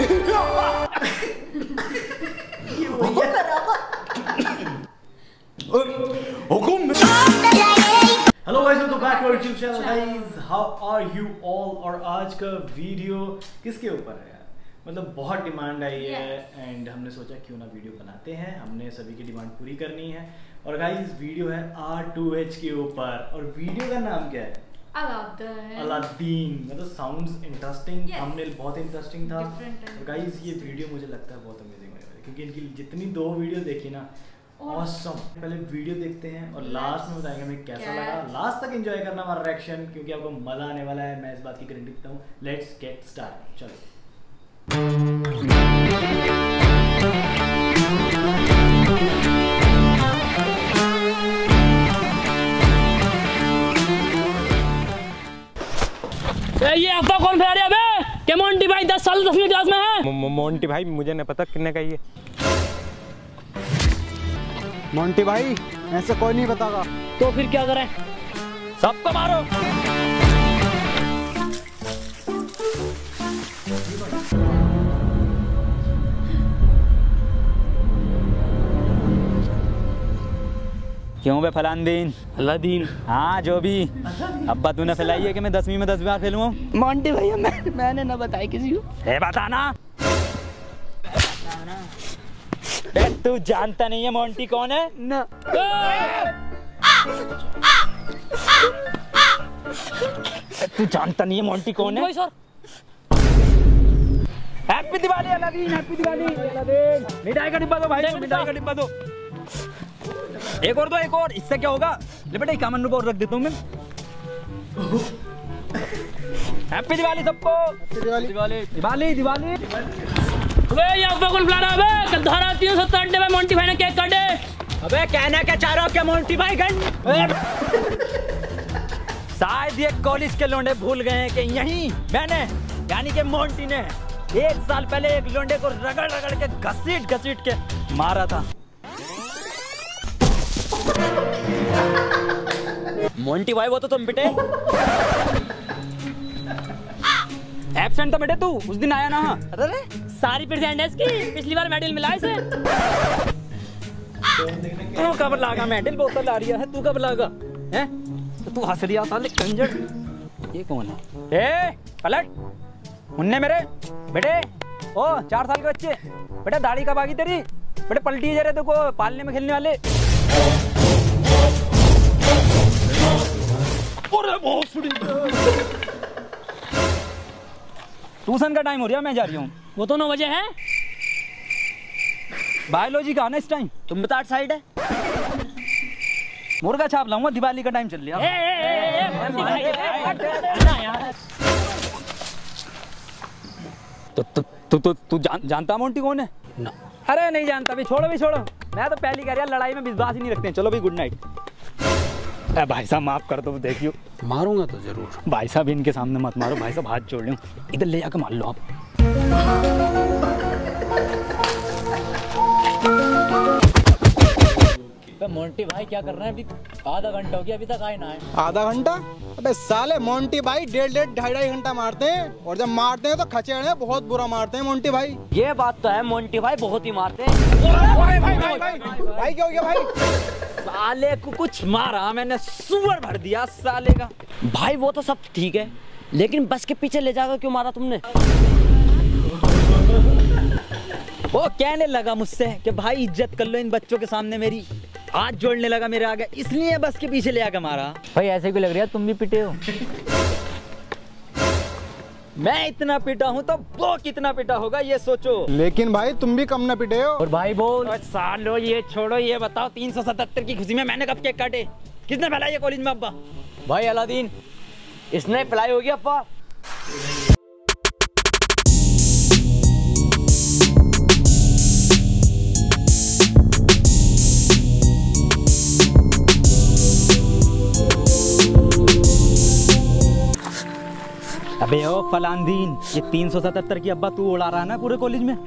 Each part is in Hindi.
Hello guys, welcome back to our YouTube channel guys. How are you all. और आज का वीडियो किसके ऊपर है यार, मतलब बहुत डिमांड आई है एंड हमने सोचा क्यों ना वीडियो बनाते हैं। हमने सभी की डिमांड पूरी करनी है। और गाइस वीडियो है R2H के ऊपर और वीडियो का नाम क्या है? अलादीन। मतलब साउंड्स इंटरेस्टिंग, थंबनेल बहुत इंटरेस्टिंग था। और गाइस ये वीडियो मुझे लगता है बहुत अमेजिंग होने वाली है क्योंकि इनकी जितनी 2 वीडियो देखी ना, ऑसम। पहले वीडियो देखते हैं और लास्ट में बताएंगे हमें कैसा लगा। लास्ट तक एंजॉय करना हमारा रिएक्शन क्योंकि आपको मजा आने वाला है, मैं इस बात की गारंटी देता हूँ। Let's get start. चलो ये अफवाह कौन फैला रहा है बे? कि मोंटी भाई 10 साल 10वीं क्लास में है। मोंटी भाई मुझे नहीं पता कितने का ये। मोंटी भाई ऐसे कोई नहीं बतागा। तो फिर क्या करें? सबको मारो। क्यों बे फलानदीन? अलादीन। हाँ जो भी। अब्बा तूने फैलाई है कि मैं 10वीं में 10 बार फेलूं। मोंटी भैया मैंने ना बताई किसी को। बताना। तू जानता नहीं है मोंटी कौन है ना। तू जानता नहीं है मोंटी कौन है? Happy Diwali Aladdin, happy Diwali Aladdin. मिठाई का डिब्बा दो भाई, मिठाई का डिब्बा दो। एक और दो, एक और। इससे क्या होगा? ले बेटा कामन रुपये और रख देता हूँ मैं। हैप्पी दिवाली सबको। दिवाली दिवाली दिवाली दिवाली। ये अफवाह कौन फैला रहा है बे? धारा 370 में मोंटी भाई ने केक काटे। अबे कहना क्या चाह रहा हो? क्या मोंटी भाई गन? शायद ये कॉलेज के लोंडे भूल गए हैं कि यही मैंने यानी कि मोंटी ने 1 साल पहले एक लोंडे को रगड़ रगड़ के घसीट के मारा था। मोंटी भाई वो तो तुम बेटे एब्सेंट था बेटे, तू उस दिन आया ना। अरे सारी प्रेजेंट है इसकी, पिछली बार मेडल मिला इसे। तू कब लागा मेडल? बोतल आ रही है, तू कब लागा हैं? तो तू हंस रिया साले कंजर। ये कौन है? ए पलट मुन्ने मेरे बेटे। ओ 4 साल के बच्चे बेटा, दाढ़ी कब आ गई तेरी? बेटे पलटी जा रहे देखो पालने में खेलने वाले। ट्यूशन का टाइम हो रहा है, मैं जा रही हूँ। वो तो 9 बजे है। बायोलॉजी का आना इस टाइम। तुम बता साइड है। मुर्गा छाप लाऊंगा, दिवाली का टाइम चल रहा है। तू जानता मोंटी कौन है? ना। अरे नहीं जानता भी छोड़ो। मैं तो पहली कह रहा, लड़ाई में विश्वास ही नहीं रखते हैं। चलो भी गुड नाइट। भाई साहब माफ कर दो, देखियो मारूंगा तो जरूर। भाई साहब इनके सामने मत मारो, भाई साहब हाथ जोड़ रहे हूँ। इधर ले जाकर मार लो आप। मोंटी भाई क्या कर रहे हैं? अभी आधा घंटा हो गया, अभी तक आए ना है। आधा घंटा? अबे साले मोंटी भाई 1.5 ढाई घंटा मारते हैं और जब मारते हैं तो खचेड़े बहुत बुरा मारते हैं मोंटी भाई। ये बात तो है, मोंटी भाई बहुत ही मारते हैं। भाई क्या हो गया भाई? साले को कुछ मारा मैंने, सुअर भर दिया साले का। भाई वो तो सब ठीक है, लेकिन बस के पीछे ले जाकर क्यों मारा तुमने? वो कहने लगा मुझसे कि भाई इज्जत कर लो इन बच्चों के सामने मेरी। हाथ जोड़ने लगा मेरे आगे, इसलिए बस के पीछे ले आकर मारा। भाई ऐसे क्यों लग रहा है, तुम भी पिटे हो? मैं इतना पिटा हूँ तो वो कितना पिटा होगा ये सोचो। लेकिन भाई तुम भी कम न पिटे हो। और भाई बोल। सालो ये छोड़ो, ये बताओ 377 की खुशी में मैंने कब केक काटे? किसने फैलाई कॉलेज में? अब्बा भाई अलादीन, इसने फैलाई होगी अब्बा। अबे ओ फलानदीन, ये 377 की अब्बा तू उड़ा रहा है ना पूरे कॉलेज में।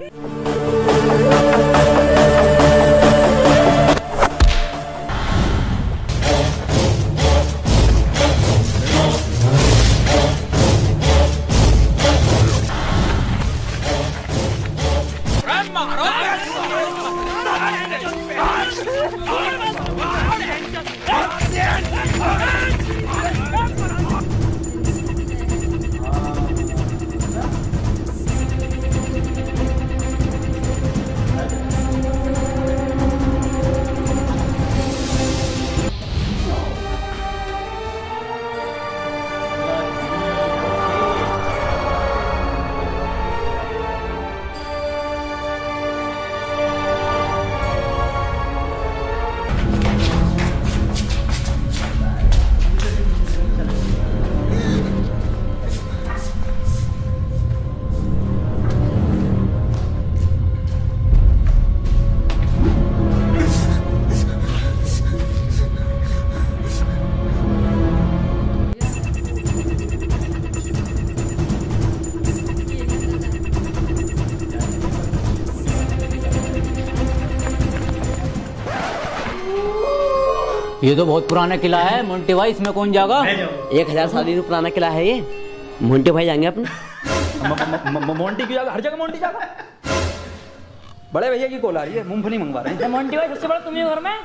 ये तो बहुत पुराना किला है मोंटी भाई, इसमें कौन जाएगा? 1000 साल ही तो पुराना किला है ये। मोंटी भाई जाएंगे अपने। मोंटी की जगह हर जगह मोंटी जाएगा। बड़े भैया की कॉल आ रही है, मूंगफली मंगवा रहे हैं। मोंटी भाई सबसे बड़ा तुम ही हो घर में।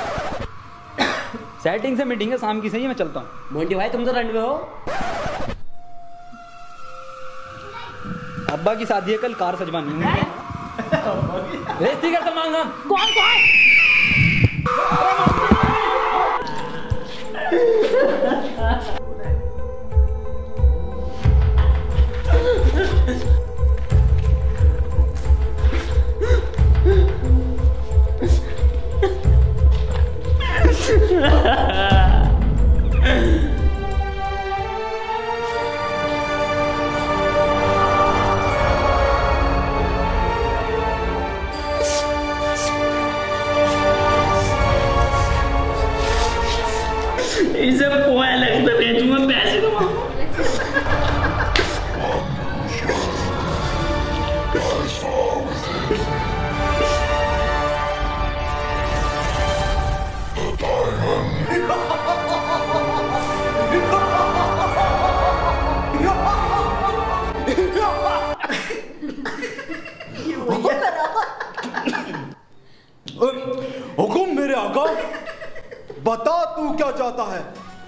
सेटिंग से मीटिंग है शाम की, सही है मैं चलता हूँ। मोंटी भाई तुम तो रन में हो। अब्बा की शादी है कल, कार सजवानी है। बेइज्जती कर सलमान खान। कौन? इसे पोहा अलग से बेचूंगा, पैसे कमाऊंगा। हुकुम मेरे आका, बता तू क्या चाहता है?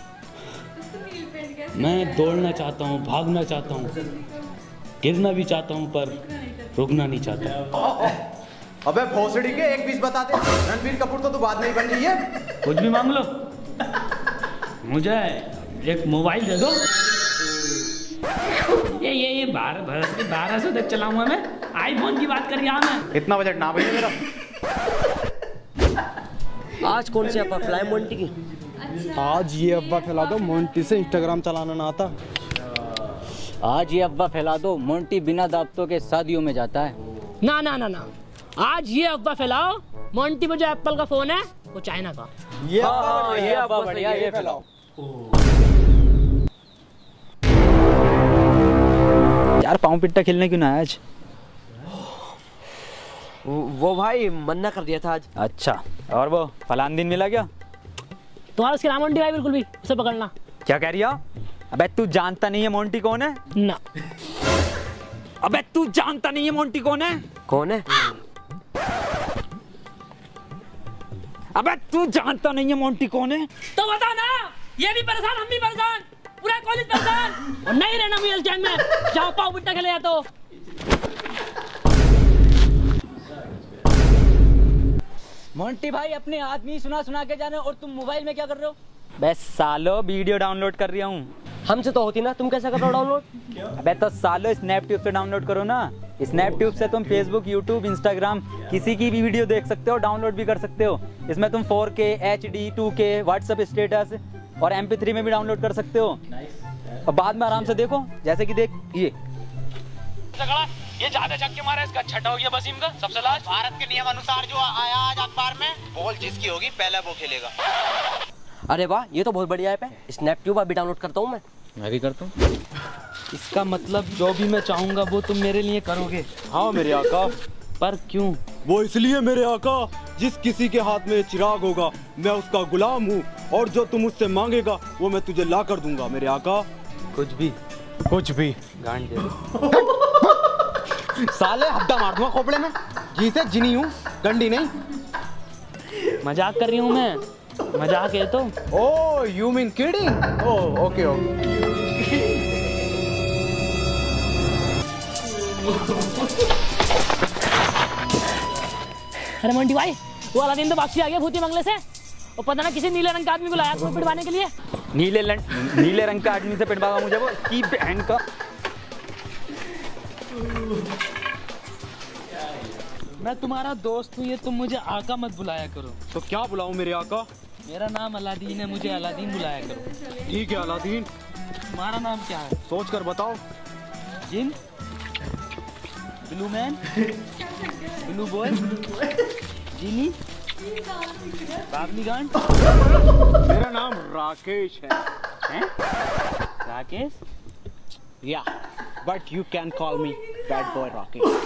मैं दौड़ना चाहता हूँ, भागना चाहता हूँ, गिरना भी चाहता हूँ, पर रुकना नहीं चाहता। अबे भोसड़ी के एक पीस बता दे। रणबीर कपूर तो तू बाद में ही बन रही है। कुछ भी मांग लो, मुझे एक मोबाइल दे दो। ये 1200 तक चलाऊंगा मैं। आईफोन की बात कर रहा मैं। इतना बजट ना भैया मेरा। आज कौन सी अफवाह फैलाई मोंटी की? आज ये अब्बा फैला दो, मोंटी से इंस्टाग्राम चलाना ना आता। आज ये अफवाह फैला दो, मोंटी बिना दावतों के शादियों में जाता है। ना ना ना ना, आज ये अफवाह फैलाओ मोंटी में जो एप्पल का फोन है वो चाइना का। ये अब्बा बढ़िया, ये फैलाओ। यार पाँव पिट्टा खेलने क्यों ना आया आज? वो भाई मन्ना कर दिया था आज। अच्छा, और वो फलान दिन मिला क्या? तुम्हारा उसके नाम मोंटी भाई बिल्कुल भी, उसे पकड़ना। क्या कह रही हो? अबे तू जानता नहीं है मोंटी कौन है? ना। अबे तू जानता नहीं है मोंटी कौन है? कौन है? अबे तू जानता नहीं है मोंटी कौन है? तो बता ना, ये भी परेशान, हम भी परेशान, पूरा कॉलेज परेशान। और नहीं रहना मुझे गैंग में, जाओ पाव पिट्टा खेले या तो। मोंटी भाई अपने आदमी सुना के जाने, और तुम मोबाइल में क्या कर रहे हो? बस सालो वीडियो डाउनलोड कर रहा हूँ। हमसे तो होती ना, तुम कैसे कर रहे हो डाउनलोड? अबे तो सालो स्नैपट्यूब से डाउनलोड करो ना। स्नैपट्यूब से तुम फेसबुक, यूट्यूब, इंस्टाग्राम किसी की भी वीडियो देख सकते हो, डाउनलोड भी कर सकते हो। इसमें तुम 4K, HD, 2K, WhatsApp status और MP3 में भी डाउनलोड कर सकते हो। और बाद में आराम से देखो, जैसे कि देख ये ज्यादा छक्के मारा, इसका छठा हो गया वसीम का सबसे लास्ट। भारत के नियम अनुसार जो आया आज अखबार में, बॉल जिसकी होगी पहले वो खेलेगा। अरे वाह, ये तो बहुत बढ़िया ऐप है। स्नैपट्यूब अभी डाउनलोड करता हूँ मैं भी करता हूँ। इसका मतलब जो भी मैं चाहूंगा वो तुम मेरे लिए करोगे? हाँ मेरे आका। पर क्यों? वो इसलिए मेरे आका, जिस किसी के हाथ में चिराग होगा मैं उसका गुलाम हूँ, और जो तुम मुझसे मांगेगा वो मैं तुझे ला कर दूंगा मेरे आका। कुछ भी गांड दे दो। साले हड्डा मार दूंगा खोपड़े में। जी से जिनी हूँ, गंडी नहीं। मजाक कर रही हूँ मैं, मजाक है तो। Oh you mean kidding? Oh okay okay. अरे मोंटी भाई, वो वाला दिन तो वापसी आ गया भूती बंगले से, और पता ना किसी नीले रंग का आदमी को लाया तुम्हें पिटवाने के लिए। नीले रंग का आदमी से पिटवागा मुझे वो की बहन का। मैं तुम्हारा दोस्त हूँ, ये तुम मुझे आका मत बुलाया करो। तो क्या बुलाऊं मेरे आका? मेरा नाम अलादीन है, मुझे अलादीन बुलाया करो। ठीक है अलादीन। तुम्हारा नाम क्या है? सोच कर बताओ। जिन, blue man, blue boy, genie, बाबली गांड। मेरा नाम राकेश है। राकेश? या but you can call me bad boy Rakesh.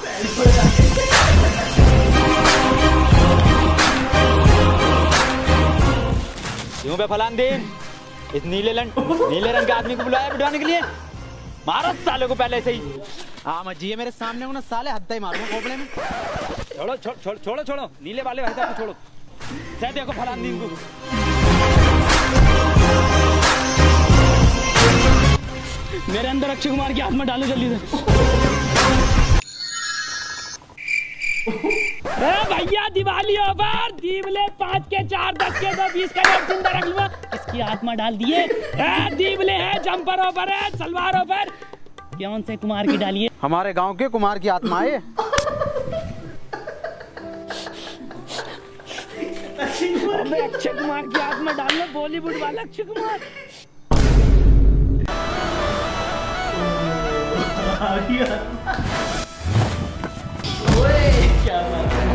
क्यों बे फलांदीन, इस नीले रंग के आदमी को बुलाया बिठवाने के लिए? मारो साले को पहले से ही। हाँ मजी मेरे सामने हो ना साले, हद्दा ही मारूंगा खोपड़े में। छोड़ो नीले वाले भाई साहब को छोड़ो। सह देखो फलांदीन को। मेरे अंदर अक्षय कुमार की आत्मा डालो जल्दी से। भैया दिवाली ओवर, दीवले 5 के 4 10 के 2 20 का नोट जिंदा रख लूंगा। इसकी आत्मा डाल दिए। दीवले है, जंपर ओवर है, सलवार ओवर। कौन से कुमार की डालिए? हमारे गांव के कुमार की आत्मा है। अक्षय कुमार की आत्मा डाल लो, बॉलीवुड वाला अक्षय कुमार। क्या बात है।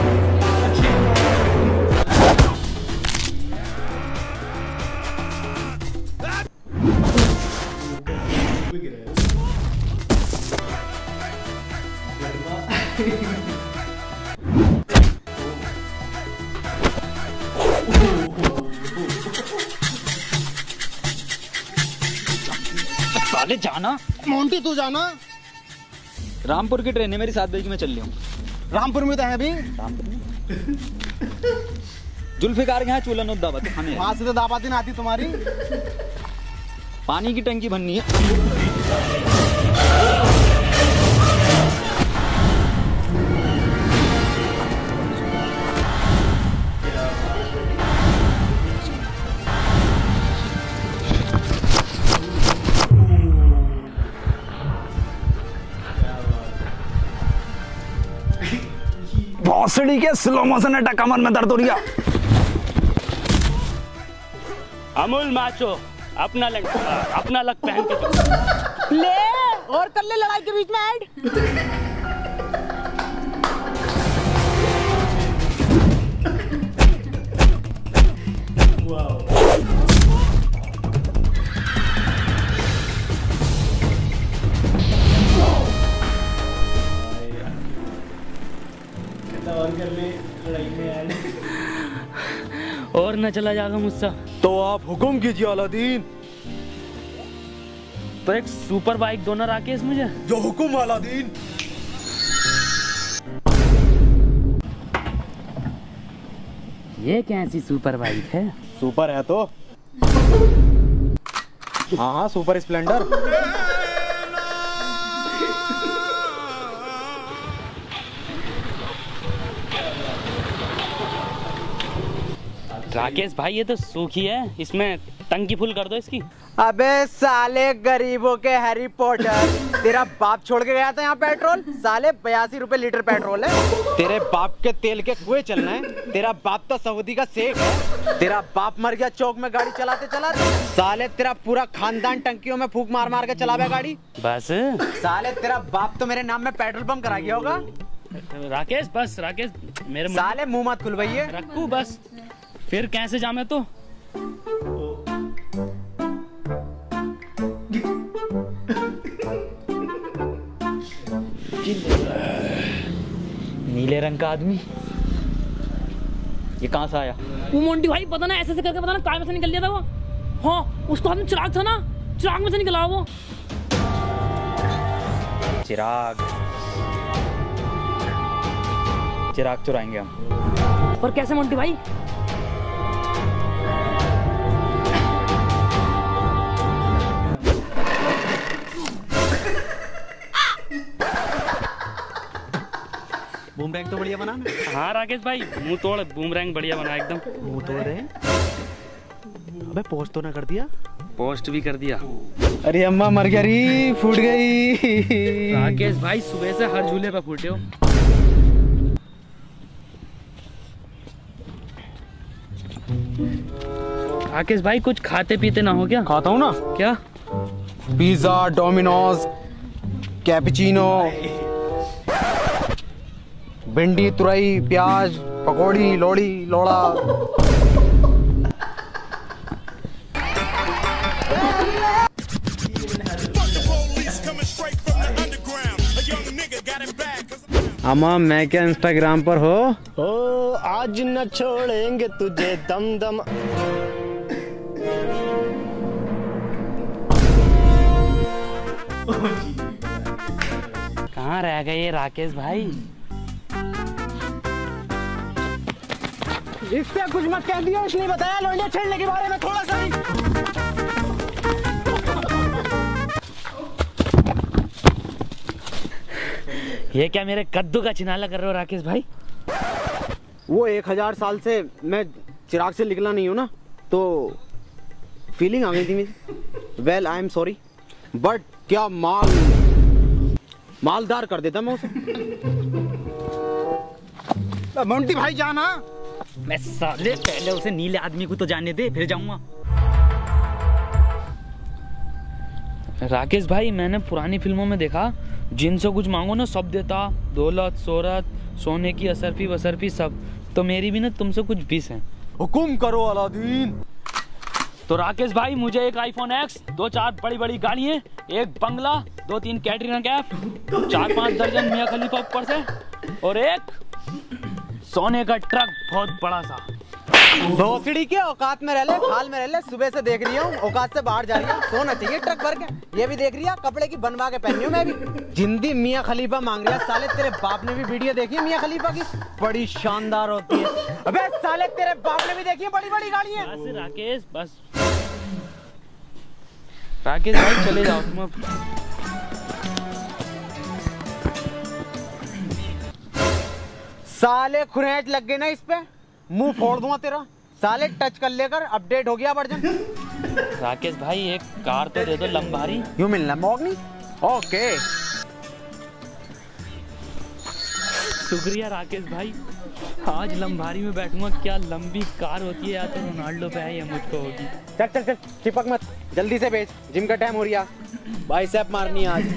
साले जाना मोंटी तू जाना। रामपुर की ट्रेन है मेरी 7 बजे की, मैं चल रही हूँ। रामपुर में तो है अभी। जुल्फिकार के यहाँ चूल्हा नोट दावत है हमें। वहां से तो दावत नहीं आती तुम्हारी। पानी की टंकी भरनी है। भौसड़ी के स्लो मोशन अटैक, कमर में दर्द हो रही है। अमूल माचो अपना लग पहन के ले और कर ले लड़ाई के बीच में ऐड। और कर ले लड़ाई में ऐड। और न चला जाएगा मुझसे तो आप हुक्म कीजिए अलादीन। तो एक सुपर बाइक दो ना राकेश मुझे। जो हुक्म अलादीन। ये कैसी सुपर बाइक है? सुपर है तो। हाँ सुपर स्प्लेंडर। राकेश भाई ये तो सूखी है, इसमें टंकी फुल कर दो इसकी। अबे साले गरीबों के हैरी पॉटर, तेरा बाप छोड़ के गया था यहाँ पेट्रोल। साले 82 रुपए लीटर पेट्रोल है। तेरे बाप के तेल के कुएं चलना है। तेरा बाप तो सऊदी का शेख है। तेरा बाप मर गया चौक में गाड़ी चलाते चलाते। साले तेरा पूरा खानदान टंकियों में फूक मार मार के चलावे गाड़ी। बस साले तेरा बाप तो मेरे नाम में पेट्रोल पंप करा गया होगा। राकेश बस राकेश मेरे साले मुंह मत खुलवाइए। रखू बस, फिर कैसे जामे तो। नीले रंग का आदमी ये कहाँ से आया? वो मोंटी भाई पता ना ऐसे करके पता ना कार में से निकल गया था वो। हाँ उसको हाथ में चिराग था ना, चिराग में से निकला वो। चिराग चुराएंगे हम। पर कैसे मोंटी भाई? बूमरैंग तो बढ़िया बना। हाँ राकेश भाई मुंह तोड़ बूमरैंग बढ़िया बना एकदम। मुंह तोड़ रहे। अबे पोस्ट तो ना कर दिया? पोस्ट भी कर दिया। अरे अम्मा मर गया री, फूट गई। राकेश भाई सुबह से हर झूले पे फूटे हो। राकेश भाई कुछ खाते पीते ना हो क्या? खाता हूँ ना। क्या? पिज्जा, डोमिनोज, कैपुचिनो, भिंडी, तुरई, प्याज, पकौड़ी, लोड़ी, लोड़ा। अम्मा मैं क्या इंस्टाग्राम पर हो? ओ आज न छोड़ेंगे तुझे दम दम। कहाँ रह गए ये राकेश भाई? इससे कुछ मत कह दिया, इसने बताया लोंडे छेड़ने के बारे में थोड़ा सा ही। ये क्या मेरे कद्दू का चिनाला कर रहे हो राकेश भाई? वो 1000 साल से मैं चिराग से निकला नहीं हूँ ना, तो फीलिंग आ गई थी मेरी। Well I am sorry, but क्या मालदार कर देता मैं उसे। मोंटी भाई जाना। मैं साले पहले उसे नीले आदमी को तो जाने दे, फिर जाऊंगा। राकेश भाई मैंने पुरानी फिल्मों में देखा, जिनसे कुछ मांगो ना सब देता, दौलत शोहरत सोने की असरफी वसरफी सब। तो मेरी भी ना तुमसे कुछ बीस है। हुकुम करो अलादीन। तो राकेश भाई मुझे एक आईफोन X, 2-4 बड़ी बड़ी गाड़ियाँ, एक बंगला, 2-3 कैटरीना कैफ, 4-5 दर्जन मियां खलीफा ऊपर से, और एक सोने का ट्रक बहुत बड़ा सा। भोसड़ी के औकात में रह ले, हाल में रह ले। सुबह से देख रही हूँ औकात से बाहर जा रही है। सोना चाहिए ट्रक भर के। ये भी देख रही है कपड़े की बनवा के पहनी हूँ मैं भी। जिंदी मियां खलीफा मांग रही है। साले तेरे बाप ने भी वीडियो देखी है मियां खलीफा की, बड़ी शानदार होती है। अबे साले तेरे बाप ने भी देखी है बड़ी बड़ी गाड़ी है। बस राकेश बस। राकेश भाई चले जाओ तुम अब। साले खुरेट लग गए ना इस पे, मुंह फोड़ दूंगा तेरा। साले टच कर लेकर अपडेट हो गया वर्जन। राकेश भाई एक कार तो दे दो लंबारी। यूं मिलना मोगनी। ओके शुक्रिया राकेश भाई। आज लंबारी में बैठूंगा। क्या लंबी कार होती है, या तो रोनाल्डो पे है या मुझको होगी। चल चल चल चिपक मत, जल्दी से भेज, जिम का टाइम हो रहा। बाइसेप मारनी है आज।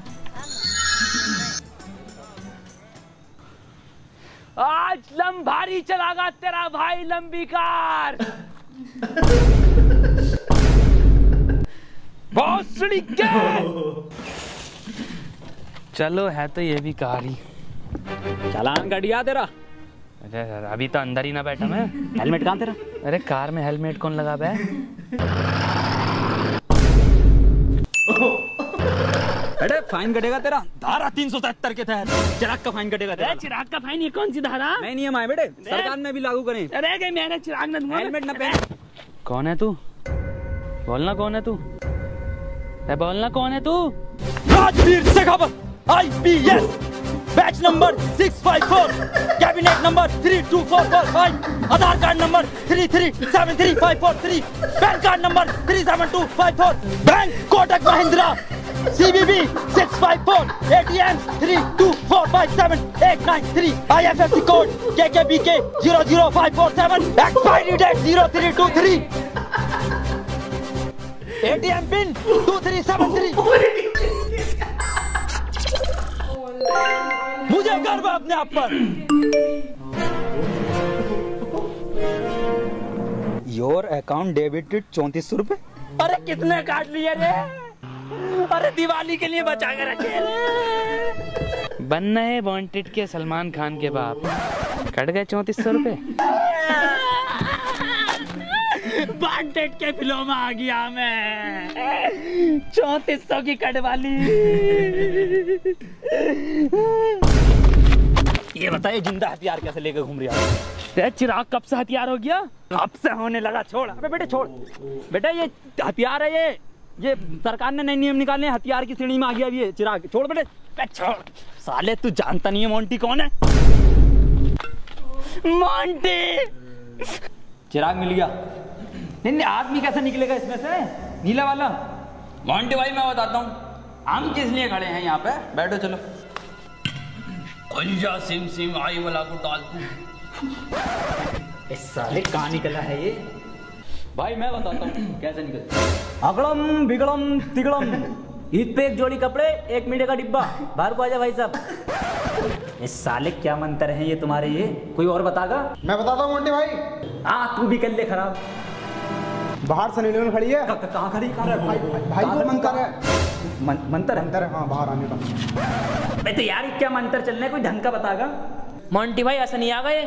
आज लंबारी चलागा तेरा भाई लंबी कार। भोसड़ी के। चलो है तो ये भी कार ही। चालान कट गया तेरा। अरे अभी तो अंदर ही ना बैठा मैं। हेलमेट कहाँ तेरा? अरे कार में हेलमेट कौन लगा बे? अरे फाइन कटेगा तेरा, धारा 377 के तहत चिराग का फाइन कटेगा तेरा। चिराग का फाइन ये कौन सी धारा? नए नियम आए बेटे, सरकार में भी लागू करें। अरे कि मैंने चिराग न दूंगा। हेलमेट न पहन। कौन है तू? बोलना कौन है तू? बोलना कौन है तू? Rajveer Shekhawat, IPS, batch number 654, cabinet number 32445, Aadhaar card number 3373543, PAN card number 37254, bank Kotak Mahindra, CBB 654, ATM 324578993, IFSC code KKBK 00547, expiry date 0323, ATM PIN 2373। मुझे गर्व है अपने आप पर। योर अकाउंट डेबिटेड 3400 रुपए। अरे कितने काट लिए रे? अरे दिवाली के लिए बचा के रखे रे। बनना है वांटेड के सलमान खान के बाप। कट गए 3400 रुपए। वांटेड के फिल्म में आ गया मैं। 3400 की कट वाली। ये बताइए जिंदा हथियार कैसे लेकर घूम रहा है? चिराग कब से हथियार हो गया? अब से होने लगा। छोड़ अबे बेटे छोड़। बेटा ये हथियार है, ये सरकार ने नए नियम निकाले, हथियार की श्रेणी में आ गया अभी ये चिराग। छोड़ बेटे छोड़। साले तू जानता नहीं है मोंटी कौन है? मोंटी। चिराग मिल गया। नहीं आदमी कैसे निकलेगा इसमें से? नीला वाला। मोंटी भाई मैं बताता हूँ हम किस लिए खड़े हैं यहाँ पे। बैठो चलो। जा सिम सिम आई वाला को डाल तू। इस साले कहाँ निकला है ये? भाई मैं बताता हूँ कैसे निकलता। अगड़म बिगड़म तिगड़म, ईद पे एक जोड़ी कपड़े, 1 मीठे का डिब्बा। बाहर को आजा भाई साहब। इस साले क्या मंत्र हैं ये तुम्हारे? ये कोई और बतागा? मैं बताता हूँ मोंटी भाई। हाँ तू भी कर ले खराब। बाहर सनी लियोन खड़ी है। कहाँ खड़ी? भाई वो मंत्र है। मंत्र है? हाँ बाहर आने का। भाई तो यार क्या मंत्र चलना है, कोई ढंग का बतागा? मोंटी भाई ऐसा नहीं आ गए।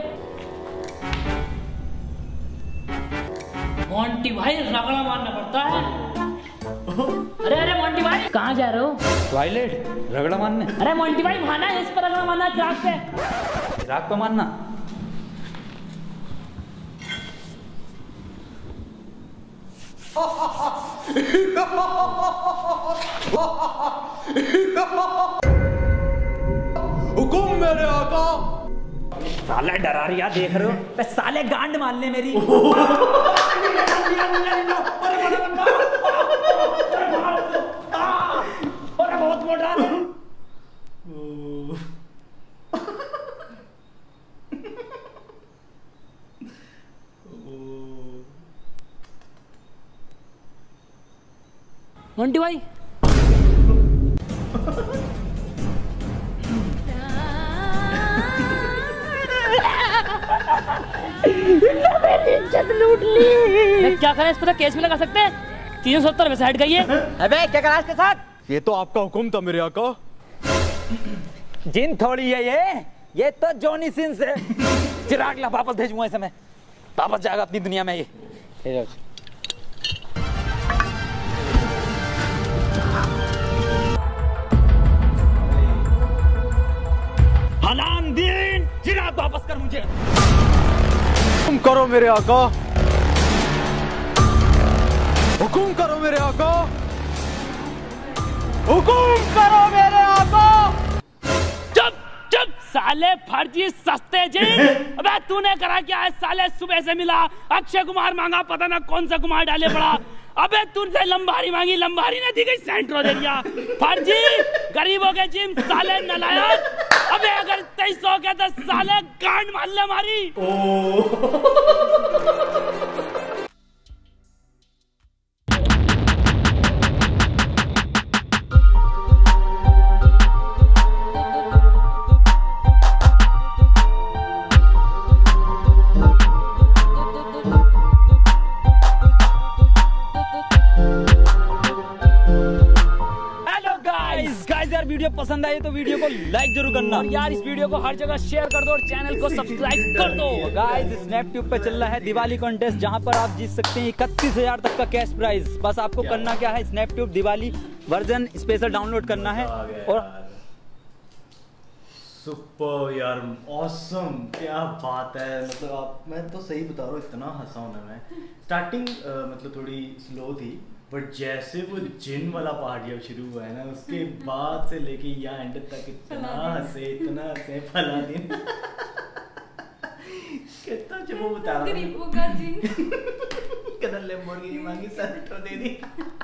मोंटी भाई रगड़ा मारना पड़ता है। अरे अरे मोंटी भाई कहाँ जा रहे हो? टॉयलेट रगड़ा मारने। अरे मोंटी भाई माना है, इस पर रगड़ा मारना चिराग पे। चिराग पे मारना। हुकुम मेरे आका। साले डरा रिया देख रहे हो? साले गांड मान ले मेरी। बहुत मोटा है। मोंटी भाई इज्जत लूट ली। क्या करें, इस पर केस भी लगा सकते हैं। 370 वैसे हट गई है। अबे क्या करा इसके साथ? ये तो आपका हुक्म था मेरे आका। जिन थोड़ी है ये तो जॉनी सिंस है। चिराग ला वापस भेजूंगा इसे मैं, वापस जाएगा अपनी दुनिया में ये। हलान दिन चिराग वापस कर मुझे। हुकुम करो मेरे आका। हुकुम करो मेरे आका। हुकुम करो मेरे आका। चुप चुप साले फर्जी सस्ते जी। अबे तूने करा क्या है साले? सुबह से मिला, अक्षय कुमार मांगा, पता ना कौन सा कुमार डाले पड़ा। अबे तूने लंबारी मांगी, लंबारी ने दी गई सेंट्रो दे दिया। फर्जी गरीबों के जिम साले नलायक। अबे अगर 2300 के तो साले गांड मार ले हमारी। यार वीडियो पसंद आई तो वीडियो को लाइक जरूर करना और यार इस वीडियो को हर जगह शेयर कर दो और चैनल को सब्सक्राइब कर दो। गाइस स्नैपट्यूब पे चल रहा है दिवाली कॉन्टेस्ट जहां पर आप जीत सकते हैं 31,000 तक का कैश प्राइज। बस आपको करना क्या है, Snaptube Diwali version special download करना है और सुपर यार, ऑसम, क्या बात है। मतलब आप, मैं तो सही बता रहा हूँ, इतना हंसा हूँ ना मैं। स्टार्टिंग मतलब थोड़ी स्लो थी, बट जैसे वो जिन वाला पार्ट जब शुरू हुआ है ना, उसके बाद से लेके यहाँ एंड तक इतना हंसे फला दिन। कितना जब वो बता रहा गरीबों का जिन कदर लैम्बोर्गिनी मांगी, सेंट्रो दे दी।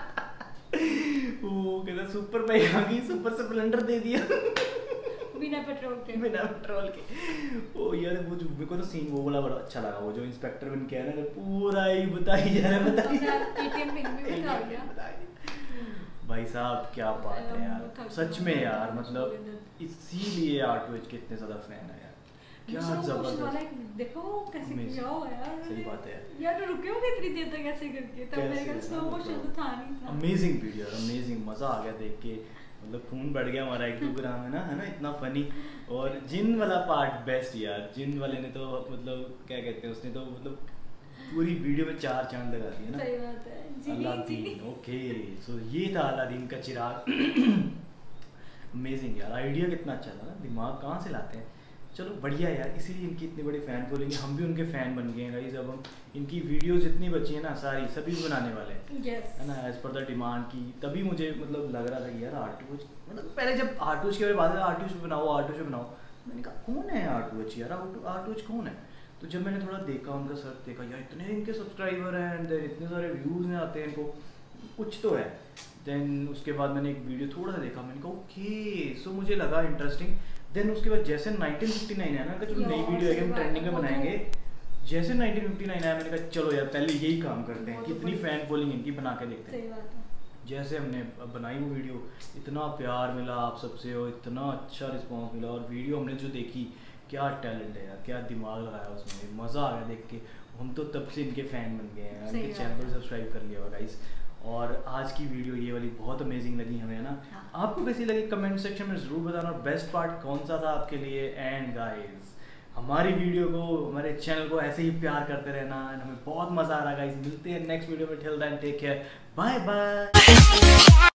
वो कहता सुपर बाइक मांगी, सुपर स्प्लेंडर दे दिया बिना पेट्रोल के। ओ यार वो जो मेरे को तो सीन वो वाला बड़ा अच्छा लगा, वो जो इंस्पेक्टर बन के है ना, पूरा ही बताई जा रहा है। भाई साहब क्या बात है यार, सच में यार। मतलब इसीलिए R2H के इतने ज्यादा फैन है यार, क्या जबरदस्त। देखो कैसे किया हुआ यार, सही बात है यार। रुके हो इतनी देर तक ऐसे करके, तब मेरे का स्लो मोशन तो था नहीं था। अमेजिंग वीडियो, अमेजिंग, मजा आ गया देख के। मतलब खून बढ़ गया हमारा 1-2 ग्राम है ना, इतना फनी। और जिन वाला पार्ट बेस्ट यार, जिन वाले ने तो मतलब क्या कहते हैं, उसने तो मतलब पूरी वीडियो में 4 चांद लगा दिए ना। सही बात है। अलादीन, ओके, सो ये था अलादीन का चिराग। अमेजिंग यार, आइडिया कितना अच्छा था ना, दिमाग कहाँ से लाते हैं। चलो बढ़िया यार, इसीलिए इनकी इतनी बड़ी फ़ैन फॉलोइंग है। हम भी उनके फ़ैन बन गए हैं गाइस। अब हम इनकी वीडियोस जितनी बची हैं ना, सारी सभी बनाने वाले हैं, है ना, एज पर द डिमांड की। तभी मुझे मतलब लग रहा था कि यार R2H, मतलब पहले जब R2H के बारे में R2H बनाओ, मैंने कहा कौन है R2H यार, R2H कौन है। तो जब मैंने थोड़ा देखा, उनका सर्च देखा, यार इतने इनके सब्सक्राइबर हैं एंड इतने सारे व्यूज़ में आते हैं इनको, कुछ तो है। देन उसके बाद मैंने एक वीडियो थोड़ा सा देखा, मैंने कहा ओके, सो मुझे लगा इंटरेस्टिंग। देन उसके बाद जैसे 1959 है ना, चलो नई वीडियो है, हम ट्रेंडिंग में बनाएंगे। जैसे 1959 आया, मैंने कहा चलो यार पहले यही काम करते हैं, कितनी फ़ैन फॉलोइंग इनकी बना के देखते हैं। जैसे हमने बनाई वो वीडियो, इतना प्यार मिला आप सबसे और इतना अच्छा रिस्पॉन्स मिला। और वीडियो हमने जो देखी, क्या टैलेंट है यार, क्या दिमाग लगाया उसमें, मज़ा आ गया देख के। हम तो तब से इनके फ़ैन बन गए हैं, इनके चैनल को सब्सक्राइब कर लिया होगा गाइस। और आज की वीडियो ये वाली बहुत अमेजिंग लगी हमें, है ना। आपको कैसी लगी कमेंट सेक्शन में ज़रूर बताना। और बेस्ट पार्ट कौन सा था आपके लिए। एंड गाइस हमारी वीडियो को, हमारे चैनल को ऐसे ही प्यार करते रहना। हमें बहुत मजा आ रहा है गाइस। मिलते हैं नेक्स्ट वीडियो में। Till then take care, bye bye.